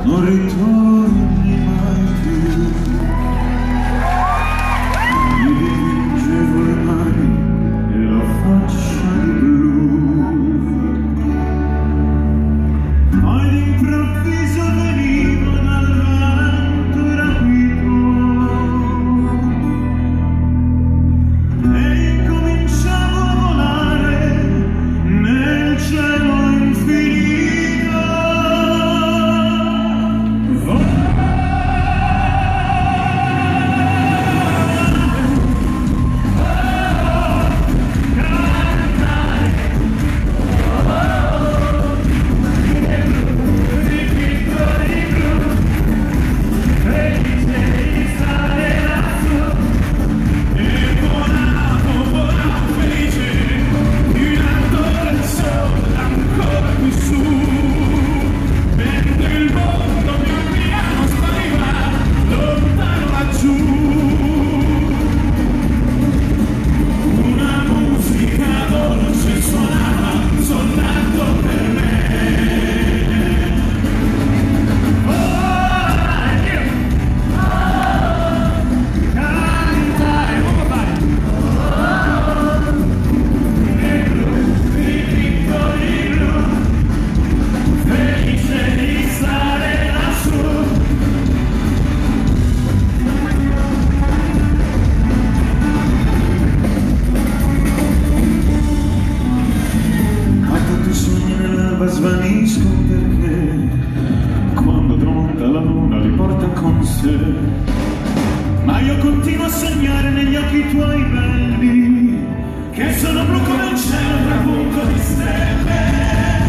non ritorni mai più. Gli dipingevo le mani e la faccia di blu, ma all'improvviso venivo dal vento rapito e incominciavo a volare nel cielo infinito. Svaniscono perché quando tramonta la luna li porta con sé, ma io continuo a sognare negli occhi tuoi belli che sono blu come il cielo trapunto di stelle.